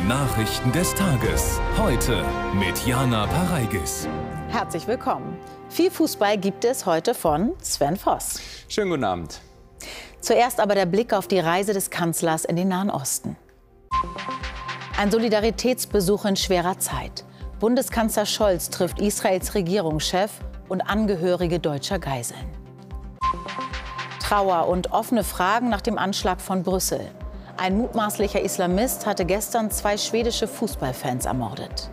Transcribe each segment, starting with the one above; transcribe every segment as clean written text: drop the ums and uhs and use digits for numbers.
Nachrichten des Tages. Heute mit Jana Pareigis. Herzlich willkommen. Viel Fußball gibt es heute von Sven Voss. Schönen guten Abend. Zuerst aber der Blick auf die Reise des Kanzlers in den Nahen Osten. Ein Solidaritätsbesuch in schwerer Zeit. Bundeskanzler Scholz trifft Israels Regierungschef und Angehörige deutscher Geiseln. Trauer und offene Fragen nach dem Anschlag von Brüssel. Ein mutmaßlicher Islamist hatte gestern 2 schwedische Fußballfans ermordet.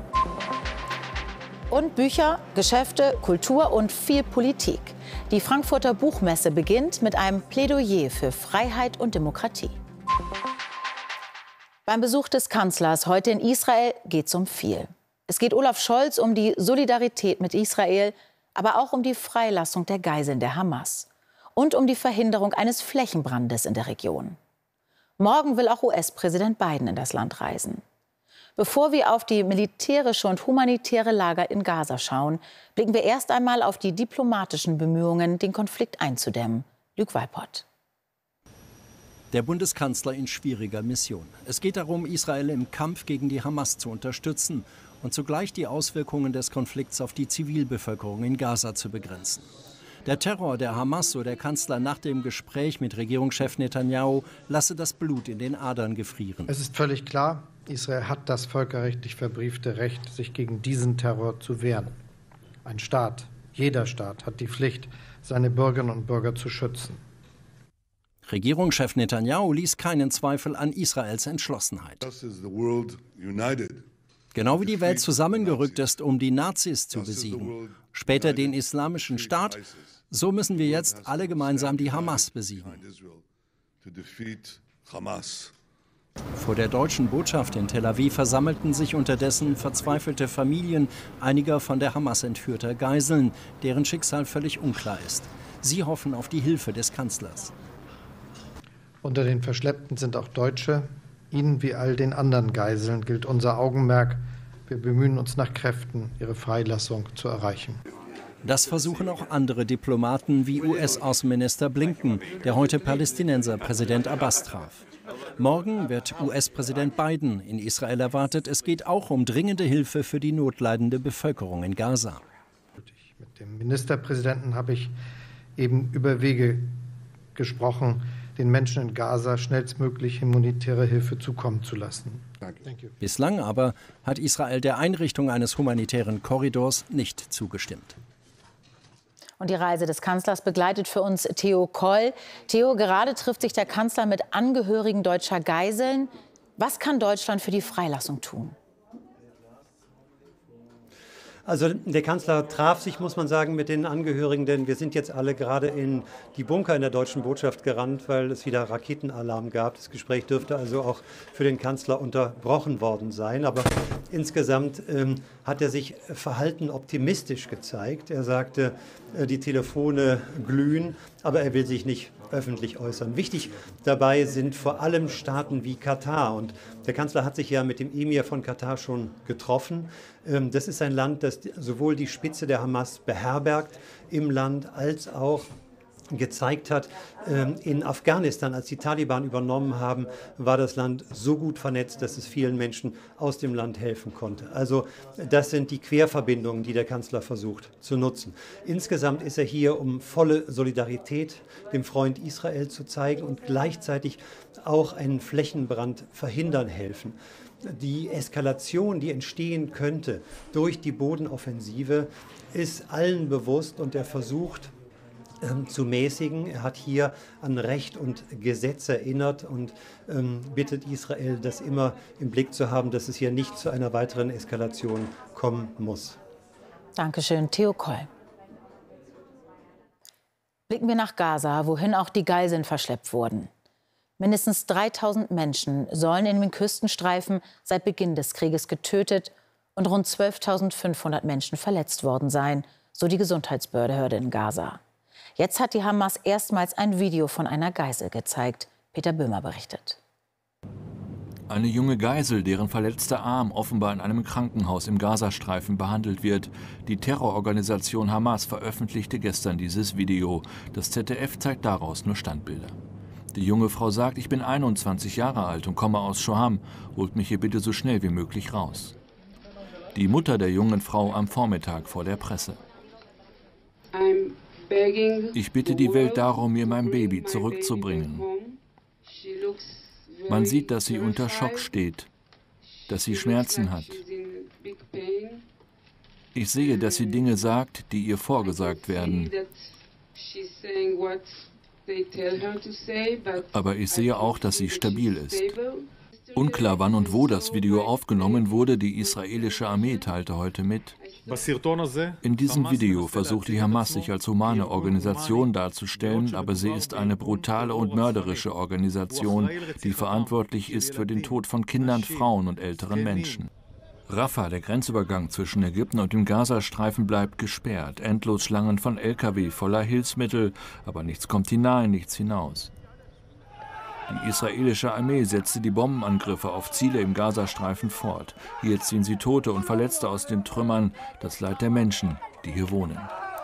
Und Bücher, Geschäfte, Kultur und viel Politik. Die Frankfurter Buchmesse beginnt mit einem Plädoyer für Freiheit und Demokratie. Beim Besuch des Kanzlers heute in Israel geht es um viel. Es geht Olaf Scholz um die Solidarität mit Israel, aber auch um die Freilassung der Geiseln der Hamas und um die Verhinderung eines Flächenbrandes in der Region. Morgen will auch US-Präsident Biden in das Land reisen. Bevor wir auf die militärische und humanitäre Lage in Gaza schauen, blicken wir erst einmal auf die diplomatischen Bemühungen, den Konflikt einzudämmen. Luc Weipert. Der Bundeskanzler in schwieriger Mission. Es geht darum, Israel im Kampf gegen die Hamas zu unterstützen und zugleich die Auswirkungen des Konflikts auf die Zivilbevölkerung in Gaza zu begrenzen. Der Terror der Hamas, so der Kanzler nach dem Gespräch mit Regierungschef Netanyahu, lasse das Blut in den Adern gefrieren. Es ist völlig klar, Israel hat das völkerrechtlich verbriefte Recht, sich gegen diesen Terror zu wehren. Ein Staat, jeder Staat, hat die Pflicht, seine Bürgerinnen und Bürger zu schützen. Regierungschef Netanyahu ließ keinen Zweifel an Israels Entschlossenheit. Genau wie die Welt zusammengerückt ist, um die Nazis zu besiegen, später den Islamischen Staat, so müssen wir jetzt alle gemeinsam die Hamas besiegen. Vor der deutschen Botschaft in Tel Aviv versammelten sich unterdessen verzweifelte Familien einiger von der Hamas entführter Geiseln, deren Schicksal völlig unklar ist. Sie hoffen auf die Hilfe des Kanzlers. Unter den Verschleppten sind auch Deutsche. Ihnen wie all den anderen Geiseln gilt unser Augenmerk. Wir bemühen uns nach Kräften, ihre Freilassung zu erreichen. Das versuchen auch andere Diplomaten wie US-Außenminister Blinken, der heute Palästinenser Präsident Abbas traf. Morgen wird US-Präsident Biden in Israel erwartet. Es geht auch um dringende Hilfe für die notleidende Bevölkerung in Gaza. Mit dem Ministerpräsidenten habe ich eben über Wege gesprochen, den Menschen in Gaza schnellstmöglich humanitäre Hilfe zukommen zu lassen. Bislang aber hat Israel der Einrichtung eines humanitären Korridors nicht zugestimmt. Und die Reise des Kanzlers begleitet für uns Theo Koll. Theo, gerade trifft sich der Kanzler mit Angehörigen deutscher Geiseln. Was kann Deutschland für die Freilassung tun? Also der Kanzler traf sich, muss man sagen, mit den Angehörigen, denn wir sind jetzt alle gerade in die Bunker in der deutschen Botschaft gerannt, weil es wieder Raketenalarm gab. Das Gespräch dürfte also auch für den Kanzler unterbrochen worden sein. Aber insgesamt hat er sich verhalten optimistisch gezeigt. Er sagte, die Telefone glühen, aber er will sich nicht öffentlich äußern. Wichtig dabei sind vor allem Staaten wie Katar. Und der Kanzler hat sich ja mit dem Emir von Katar schon getroffen. Das ist ein Land, das sowohl die Spitze der Hamas beherbergt im Land, als auch gezeigt hat, in Afghanistan, als die Taliban übernommen haben, war das Land so gut vernetzt, dass es vielen Menschen aus dem Land helfen konnte. Also das sind die Querverbindungen, die der Kanzler versucht zu nutzen. Insgesamt ist er hier, um volle Solidarität dem Freund Israel zu zeigen und gleichzeitig auch einen Flächenbrand verhindern helfen. Die Eskalation, die entstehen könnte durch die Bodenoffensive, ist allen bewusst und er versucht, zu mäßigen. Er hat hier an Recht und Gesetz erinnert und bittet Israel, das immer im Blick zu haben, dass es hier nicht zu einer weiteren Eskalation kommen muss. Dankeschön, Theo Koll. Blicken wir nach Gaza, wohin auch die Geiseln verschleppt wurden. Mindestens 3000 Menschen sollen in den Küstenstreifen seit Beginn des Krieges getötet und rund 12.500 Menschen verletzt worden sein, so die Gesundheitsbehörde in Gaza. Jetzt hat die Hamas erstmals ein Video von einer Geisel gezeigt. Peter Böhmer berichtet. Eine junge Geisel, deren verletzter Arm offenbar in einem Krankenhaus im Gazastreifen behandelt wird. Die Terrororganisation Hamas veröffentlichte gestern dieses Video. Das ZDF zeigt daraus nur Standbilder. Die junge Frau sagt, ich bin 21 Jahre alt und komme aus Shoham. Holt mich hier bitte so schnell wie möglich raus. Die Mutter der jungen Frau am Vormittag vor der Presse. Ich bitte die Welt darum, mir mein Baby zurückzubringen. Man sieht, dass sie unter Schock steht, dass sie Schmerzen hat. Ich sehe, dass sie Dinge sagt, die ihr vorgesagt werden. Aber ich sehe auch, dass sie stabil ist. Unklar, wann und wo das Video aufgenommen wurde, die israelische Armee teilte heute mit. In diesem Video versucht die Hamas sich als humane Organisation darzustellen, aber sie ist eine brutale und mörderische Organisation, die verantwortlich ist für den Tod von Kindern, Frauen und älteren Menschen. Rafah, der Grenzübergang zwischen Ägypten und dem Gazastreifen, bleibt gesperrt. Endlos Schlangen von Lkw voller Hilfsmittel, aber nichts kommt hinein, nichts hinaus. Die israelische Armee setzte die Bombenangriffe auf Ziele im Gazastreifen fort. Hier ziehen sie Tote und Verletzte aus den Trümmern, das Leid der Menschen, die hier wohnen.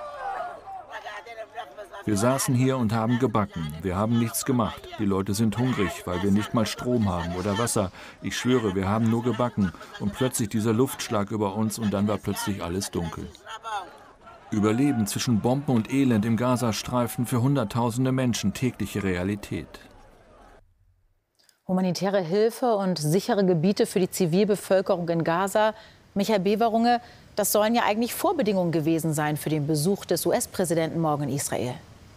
Wir saßen hier und haben gebacken. Wir haben nichts gemacht. Die Leute sind hungrig, weil wir nicht mal Strom haben oder Wasser. Ich schwöre, wir haben nur gebacken. Und plötzlich dieser Luftschlag über uns und dann war plötzlich alles dunkel. Überleben zwischen Bomben und Elend im Gazastreifen für Hunderttausende Menschen tägliche Realität. Humanitäre Hilfe und sichere Gebiete für die Zivilbevölkerung in Gaza. Michael Beverunge, das sollen ja eigentlich Vorbedingungen gewesen sein für den Besuch des US-Präsidenten morgen in Israel.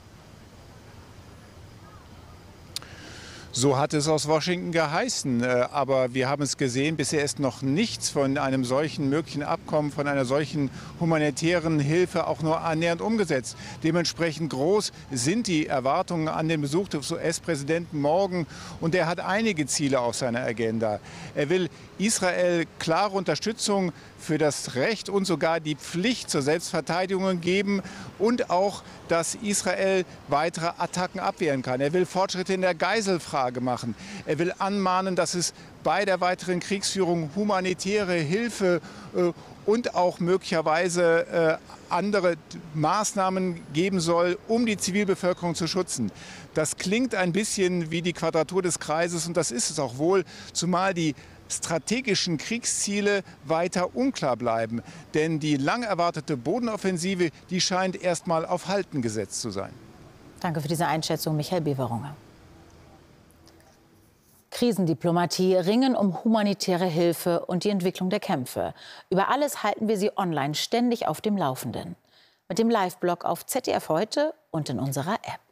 So hat es aus Washington geheißen. Aber wir haben es gesehen, bisher ist noch nichts von einem solchen möglichen Abkommen, von einer solchen humanitären Hilfe auch nur annähernd umgesetzt. Dementsprechend groß sind die Erwartungen an den Besuch des US-Präsidenten morgen. Und er hat einige Ziele auf seiner Agenda. Er will Israel klare Unterstützung für das Recht und sogar die Pflicht zur Selbstverteidigung geben und auch, dass Israel weitere Attacken abwehren kann. Er will Fortschritte in der Geiselfrage machen. Er will anmahnen, dass es bei der weiteren Kriegsführung humanitäre Hilfe und auch möglicherweise andere Maßnahmen geben soll, um die Zivilbevölkerung zu schützen. Das klingt ein bisschen wie die Quadratur des Kreises und das ist es auch wohl, zumal die strategischen Kriegsziele weiter unklar bleiben. Denn die lang erwartete Bodenoffensive, die scheint erst mal auf Halten gesetzt zu sein. Danke für diese Einschätzung, Michael Beverunge. Krisendiplomatie, Ringen um humanitäre Hilfe und die Entwicklung der Kämpfe. Über alles halten wir Sie online ständig auf dem Laufenden. Mit dem Live-Blog auf ZDF Heute und in unserer App.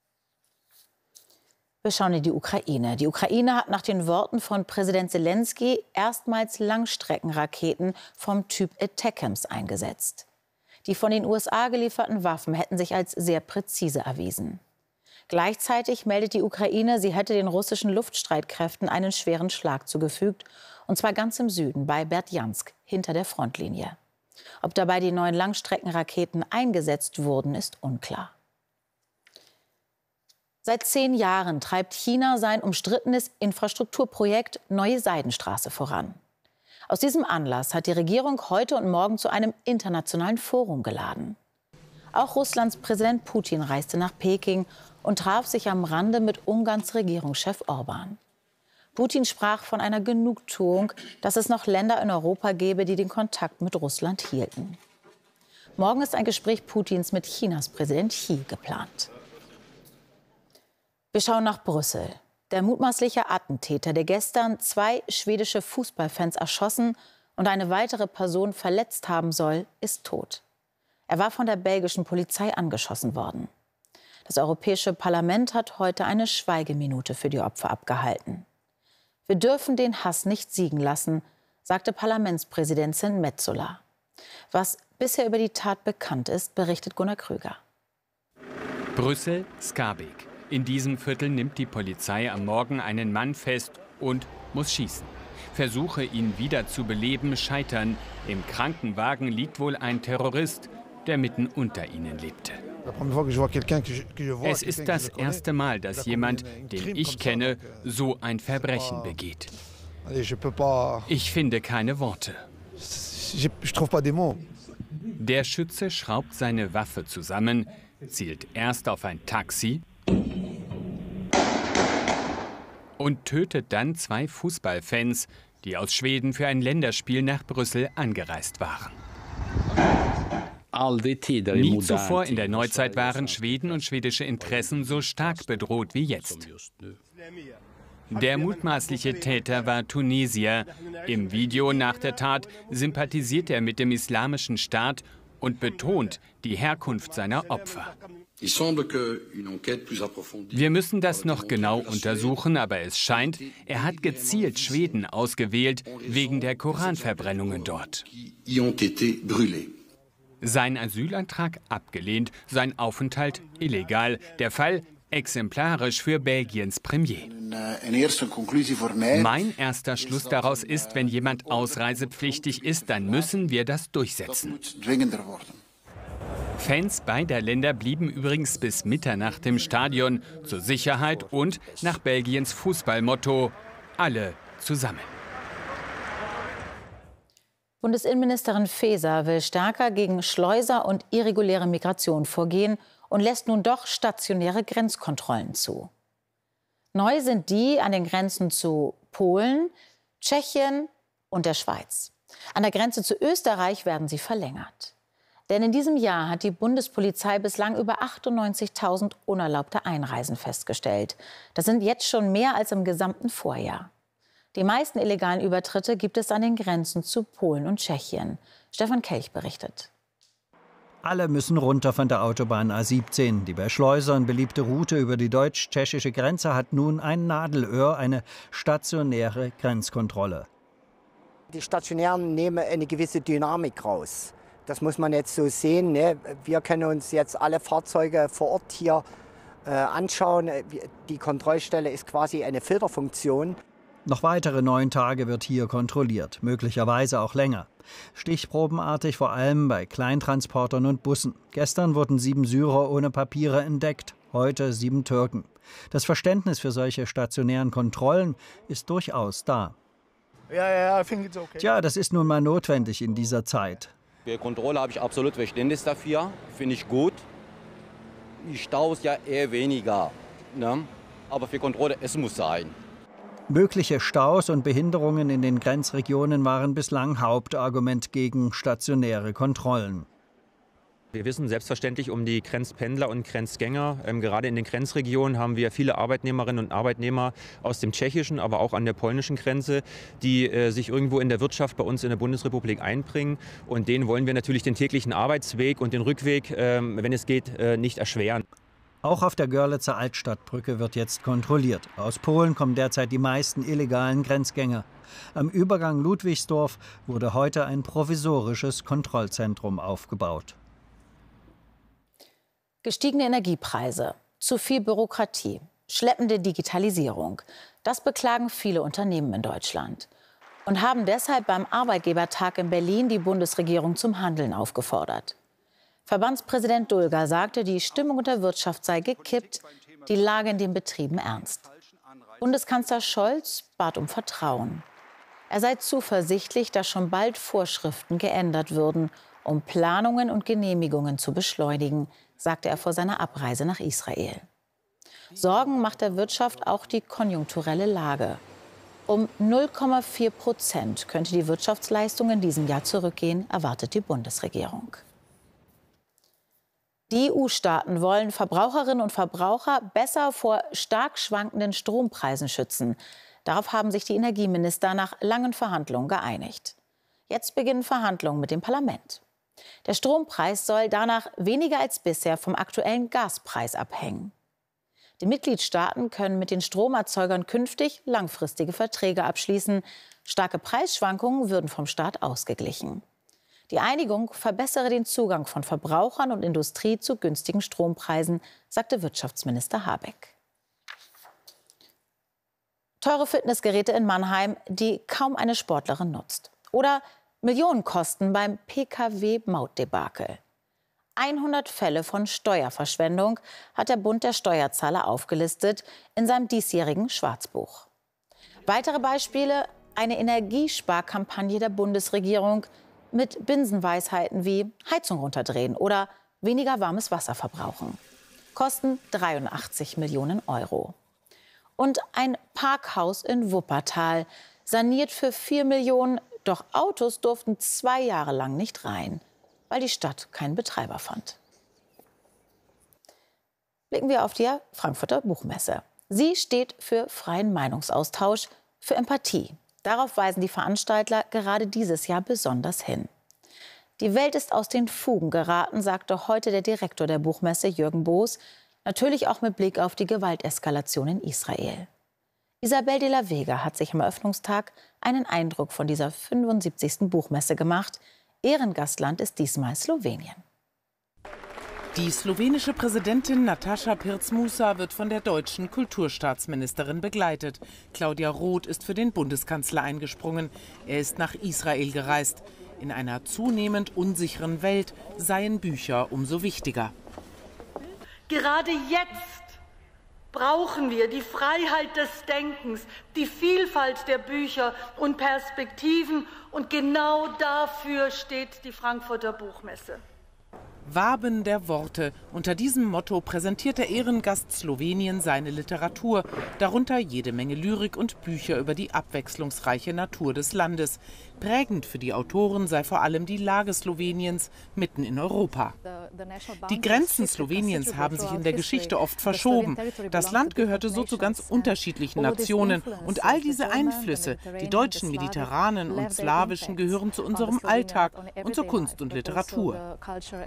Wir schauen in die Ukraine. Die Ukraine hat nach den Worten von Präsident Selenskyj erstmals Langstreckenraketen vom Typ ATACMS eingesetzt. Die von den USA gelieferten Waffen hätten sich als sehr präzise erwiesen. Gleichzeitig meldet die Ukraine, sie hätte den russischen Luftstreitkräften einen schweren Schlag zugefügt, und zwar ganz im Süden bei Berdjansk, hinter der Frontlinie. Ob dabei die neuen Langstreckenraketen eingesetzt wurden, ist unklar. Seit 10 Jahren treibt China sein umstrittenes Infrastrukturprojekt Neue Seidenstraße voran. Aus diesem Anlass hat die Regierung heute und morgen zu einem internationalen Forum geladen. Auch Russlands Präsident Putin reiste nach Peking und traf sich am Rande mit Ungarns Regierungschef Orbán. Putin sprach von einer Genugtuung, dass es noch Länder in Europa gäbe, die den Kontakt mit Russland hielten. Morgen ist ein Gespräch Putins mit Chinas Präsident Xi geplant. Wir schauen nach Brüssel. Der mutmaßliche Attentäter, der gestern 2 schwedische Fußballfans erschossen und eine weitere Person verletzt haben soll, ist tot. Er war von der belgischen Polizei angeschossen worden. Das Europäische Parlament hat heute eine Schweigeminute für die Opfer abgehalten. Wir dürfen den Hass nicht siegen lassen, sagte Parlamentspräsidentin Metsola. Was bisher über die Tat bekannt ist, berichtet Gunnar Krüger. Brüssel, Schaerbeek. In diesem Viertel nimmt die Polizei am Morgen einen Mann fest und muss schießen. Versuche, ihn wieder zu beleben, scheitern. Im Krankenwagen liegt wohl ein Terrorist, der mitten unter ihnen lebte. Es ist das erste Mal, dass jemand, den ich kenne, so ein Verbrechen begeht. Ich finde keine Worte. Der Schütze schraubt seine Waffe zusammen, zielt erst auf ein Taxi, und tötet dann 2 Fußballfans, die aus Schweden für ein Länderspiel nach Brüssel angereist waren. Nie zuvor in der Neuzeit waren Schweden und schwedische Interessen so stark bedroht wie jetzt. Der mutmaßliche Täter war Tunesier. Im Video nach der Tat sympathisiert er mit dem Islamischen Staat und betont die Herkunft seiner Opfer. Wir müssen das noch genau untersuchen, aber es scheint, er hat gezielt Schweden ausgewählt wegen der Koranverbrennungen dort. Sein Asylantrag abgelehnt, sein Aufenthalt illegal. Der Fall exemplarisch für Belgiens Premier. Mein erster Schluss daraus ist, wenn jemand ausreisepflichtig ist, dann müssen wir das durchsetzen. Fans beider Länder blieben übrigens bis Mitternacht im Stadion, zur Sicherheit und nach Belgiens Fußballmotto: alle zusammen. Bundesinnenministerin Faeser will stärker gegen Schleuser und irreguläre Migration vorgehen und lässt nun doch stationäre Grenzkontrollen zu. Neu sind die an den Grenzen zu Polen, Tschechien und der Schweiz. An der Grenze zu Österreich werden sie verlängert. Denn in diesem Jahr hat die Bundespolizei bislang über 98.000 unerlaubte Einreisen festgestellt. Das sind jetzt schon mehr als im gesamten Vorjahr. Die meisten illegalen Übertritte gibt es an den Grenzen zu Polen und Tschechien. Stefan Kelch berichtet. Alle müssen runter von der Autobahn A17. Die bei Schleusern beliebte Route über die deutsch-tschechische Grenze hat nun ein Nadelöhr, eine stationäre Grenzkontrolle. Die Stationären nehmen eine gewisse Dynamik raus. Das muss man jetzt so sehen. Ne? Wir können uns jetzt alle Fahrzeuge vor Ort hier anschauen. Die Kontrollstelle ist quasi eine Filterfunktion. Noch weitere 9 Tage wird hier kontrolliert, möglicherweise auch länger. Stichprobenartig vor allem bei Kleintransportern und Bussen. Gestern wurden 7 Syrer ohne Papiere entdeckt, heute 7 Türken. Das Verständnis für solche stationären Kontrollen ist durchaus da. Tja, das ist nun mal notwendig in dieser Zeit. Für Kontrolle habe ich absolut Verständnis dafür, finde ich gut. Die Staus ja eher weniger, ne? Aber für Kontrolle, es muss sein. Mögliche Staus und Behinderungen in den Grenzregionen waren bislang Hauptargument gegen stationäre Kontrollen. Wir wissen selbstverständlich um die Grenzpendler und Grenzgänger. Gerade in den Grenzregionen haben wir viele Arbeitnehmerinnen und Arbeitnehmer aus dem tschechischen, aber auch an der polnischen Grenze, die sich irgendwo in der Wirtschaft bei uns in der Bundesrepublik einbringen. Und denen wollen wir natürlich den täglichen Arbeitsweg und den Rückweg, wenn es geht, nicht erschweren. Auch auf der Görlitzer Altstadtbrücke wird jetzt kontrolliert. Aus Polen kommen derzeit die meisten illegalen Grenzgänger. Am Übergang Ludwigsdorf wurde heute ein provisorisches Kontrollzentrum aufgebaut. Gestiegene Energiepreise, zu viel Bürokratie, schleppende Digitalisierung. Das beklagen viele Unternehmen in Deutschland und haben deshalb beim Arbeitgebertag in Berlin die Bundesregierung zum Handeln aufgefordert. Verbandspräsident Dulger sagte, die Stimmung in der Wirtschaft sei gekippt, die Lage in den Betrieben ernst. Bundeskanzler Scholz bat um Vertrauen. Er sei zuversichtlich, dass schon bald Vorschriften geändert würden, um Planungen und Genehmigungen zu beschleunigen, sagte er vor seiner Abreise nach Israel. Sorgen macht der Wirtschaft auch die konjunkturelle Lage. Um 0,4% könnte die Wirtschaftsleistung in diesem Jahr zurückgehen, erwartet die Bundesregierung. Die EU-Staaten wollen Verbraucherinnen und Verbraucher besser vor stark schwankenden Strompreisen schützen. Darauf haben sich die Energieminister nach langen Verhandlungen geeinigt. Jetzt beginnen Verhandlungen mit dem Parlament. Der Strompreis soll danach weniger als bisher vom aktuellen Gaspreis abhängen. Die Mitgliedstaaten können mit den Stromerzeugern künftig langfristige Verträge abschließen. Starke Preisschwankungen würden vom Staat ausgeglichen. Die Einigung verbessere den Zugang von Verbrauchern und Industrie zu günstigen Strompreisen, sagte Wirtschaftsminister Habeck. Teure Fitnessgeräte in Mannheim, die kaum eine Sportlerin nutzt. Oder Millionenkosten beim Pkw-Mautdebakel. 100 Fälle von Steuerverschwendung hat der Bund der Steuerzahler aufgelistet in seinem diesjährigen Schwarzbuch. Weitere Beispiele: eine Energiesparkampagne der Bundesregierung mit Binsenweisheiten wie Heizung runterdrehen oder weniger warmes Wasser verbrauchen. Kosten 83 Millionen Euro. Und ein Parkhaus in Wuppertal, saniert für 4 Millionen. Doch Autos durften 2 Jahre lang nicht rein, weil die Stadt keinen Betreiber fand. Blicken wir auf die Frankfurter Buchmesse. Sie steht für freien Meinungsaustausch, für Empathie. Darauf weisen die Veranstalter gerade dieses Jahr besonders hin. Die Welt ist aus den Fugen geraten, sagte heute der Direktor der Buchmesse, Jürgen Boos, natürlich auch mit Blick auf die Gewalteskalation in Israel. Isabel de la Vega hat sich am Eröffnungstag einen Eindruck von dieser 75. Buchmesse gemacht. Ehrengastland ist diesmal Slowenien. Die slowenische Präsidentin Nataša Pirc-Musar wird von der deutschen Kulturstaatsministerin begleitet. Claudia Roth ist für den Bundeskanzler eingesprungen. Er ist nach Israel gereist. In einer zunehmend unsicheren Welt seien Bücher umso wichtiger. Gerade jetzt brauchen wir die Freiheit des Denkens, die Vielfalt der Bücher und Perspektiven. Und genau dafür steht die Frankfurter Buchmesse. Waben der Worte. Unter diesem Motto präsentiert der Ehrengast Slowenien seine Literatur, darunter jede Menge Lyrik und Bücher über die abwechslungsreiche Natur des Landes. Prägend für die Autoren sei vor allem die Lage Sloweniens mitten in Europa. Die Grenzen Sloweniens haben sich in der Geschichte oft verschoben. Das Land gehörte so zu ganz unterschiedlichen Nationen. Und all diese Einflüsse, die deutschen, mediterranen und slawischen, gehören zu unserem Alltag und zur Kunst und Literatur.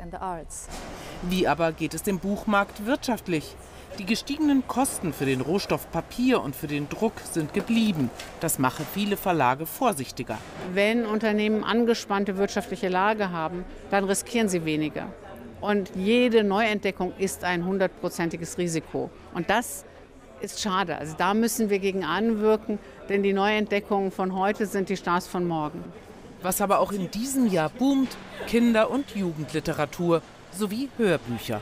Wie aber geht es dem Buchmarkt wirtschaftlich? Die gestiegenen Kosten für den Rohstoff Papier und für den Druck sind geblieben. Das mache viele Verlage vorsichtiger. Wenn Unternehmen angespannte wirtschaftliche Lage haben, dann riskieren sie weniger. Und jede Neuentdeckung ist ein 100%iges Risiko. Und das ist schade. Also da müssen wir gegen anwirken, denn die Neuentdeckungen von heute sind die Stars von morgen. Was aber auch in diesem Jahr boomt, Kinder- und Jugendliteratur sowie Hörbücher.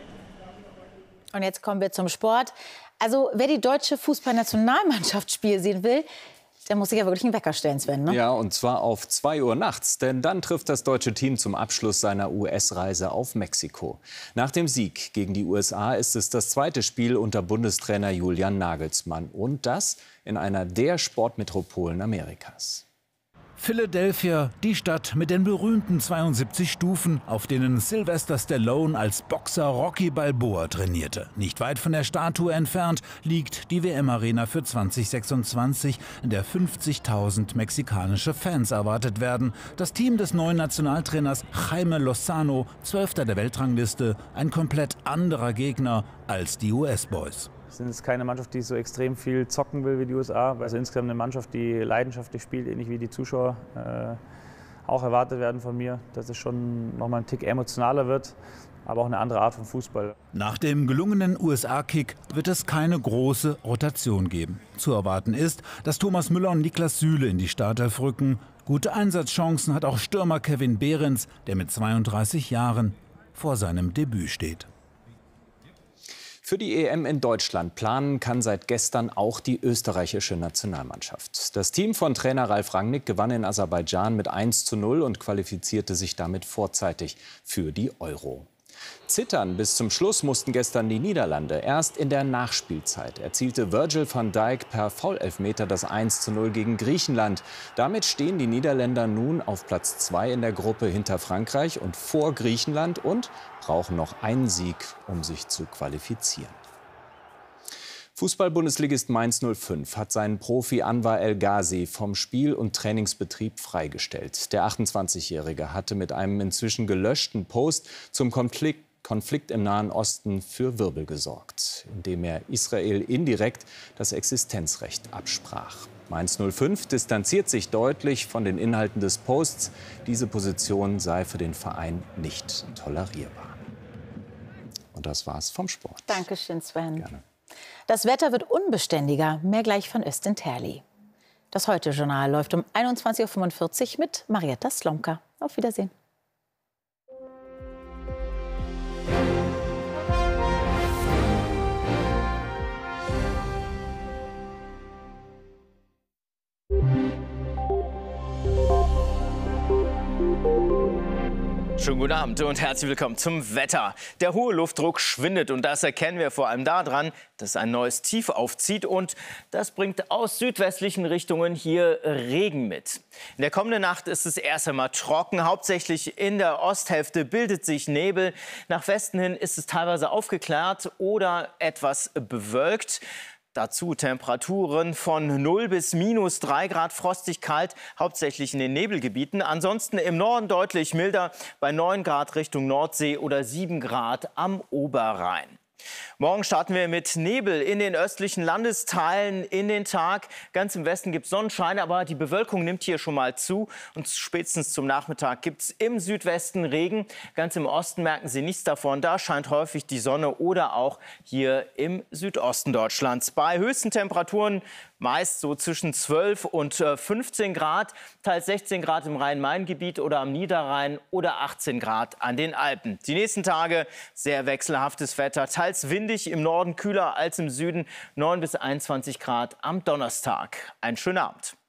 Und jetzt kommen wir zum Sport. Also wer die deutsche Fußballnationalmannschaft spielen sehen will, der muss sich ja wirklich einen Wecker stellen, Sven, ne? Ja, und zwar auf 2 Uhr nachts. Denn dann trifft das deutsche Team zum Abschluss seiner US-Reise auf Mexiko. Nach dem Sieg gegen die USA ist es das zweite Spiel unter Bundestrainer Julian Nagelsmann. Und das in einer der Sportmetropolen Amerikas. Philadelphia, die Stadt mit den berühmten 72 Stufen, auf denen Sylvester Stallone als Boxer Rocky Balboa trainierte. Nicht weit von der Statue entfernt liegt die WM-Arena für 2026, in der 50.000 mexikanische Fans erwartet werden. Das Team des neuen Nationaltrainers Jaime Lozano, 12. der Weltrangliste, ein komplett anderer Gegner als die US-Boys. Es ist keine Mannschaft, die so extrem viel zocken will wie die USA. Also insgesamt eine Mannschaft, die leidenschaftlich spielt, ähnlich wie die Zuschauer auch erwartet werden von mir. Dass es schon noch mal ein Tick emotionaler wird, aber auch eine andere Art von Fußball. Nach dem gelungenen USA-Kick wird es keine große Rotation geben. Zu erwarten ist, dass Thomas Müller und Niklas Süle in die Startelf rücken. Gute Einsatzchancen hat auch Stürmer Kevin Behrens, der mit 32 Jahren vor seinem Debüt steht. Für die EM in Deutschland planen kann seit gestern auch die österreichische Nationalmannschaft. Das Team von Trainer Ralf Rangnick gewann in Aserbaidschan mit 1:0 und qualifizierte sich damit vorzeitig für die Euro. Zittern bis zum Schluss mussten gestern die Niederlande. Erst in der Nachspielzeit erzielte Virgil van Dijk per Foulelfmeter das 1:0 gegen Griechenland. Damit stehen die Niederländer nun auf Platz 2 in der Gruppe hinter Frankreich und vor Griechenland und brauchen noch einen Sieg, um sich zu qualifizieren. Fußball-Bundesligist Mainz 05 hat seinen Profi Anwar El Ghazi vom Spiel- und Trainingsbetrieb freigestellt. Der 28-Jährige hatte mit einem inzwischen gelöschten Post zum Konflikt im Nahen Osten für Wirbel gesorgt, indem er Israel indirekt das Existenzrecht absprach. Mainz 05 distanziert sich deutlich von den Inhalten des Posts. Diese Position sei für den Verein nicht tolerierbar. Und das war's vom Sport. Dankeschön, Sven. Gerne. Das Wetter wird unbeständiger. Mehr gleich von Östin Terli. Das Heute-Journal läuft um 21:45 Uhr mit Marietta Slomka. Auf Wiedersehen. Schönen guten Abend und herzlich willkommen zum Wetter. Der hohe Luftdruck schwindet und das erkennen wir vor allem daran, dass ein neues Tief aufzieht und das bringt aus südwestlichen Richtungen hier Regen mit. In der kommenden Nacht ist es erst einmal trocken, hauptsächlich in der Osthälfte bildet sich Nebel. Nach Westen hin ist es teilweise aufgeklärt oder etwas bewölkt. Dazu Temperaturen von 0 bis -3 Grad, frostig kalt, hauptsächlich in den Nebelgebieten. Ansonsten im Norden deutlich milder, bei 9 Grad Richtung Nordsee oder 7 Grad am Oberrhein. Morgen starten wir mit Nebel in den östlichen Landesteilen in den Tag. Ganz im Westen gibt es Sonnenschein, aber die Bewölkung nimmt hier schon mal zu. Und spätestens zum Nachmittag gibt es im Südwesten Regen. Ganz im Osten merken Sie nichts davon. Da scheint häufig die Sonne oder auch hier im Südosten Deutschlands. Bei höchsten Temperaturen meist so zwischen 12 und 15 Grad, teils 16 Grad im Rhein-Main-Gebiet oder am Niederrhein oder 18 Grad an den Alpen. Die nächsten Tage sehr wechselhaftes Wetter, teils windig, im Norden kühler als im Süden, 9 bis 21 Grad am Donnerstag. Einen schönen Abend.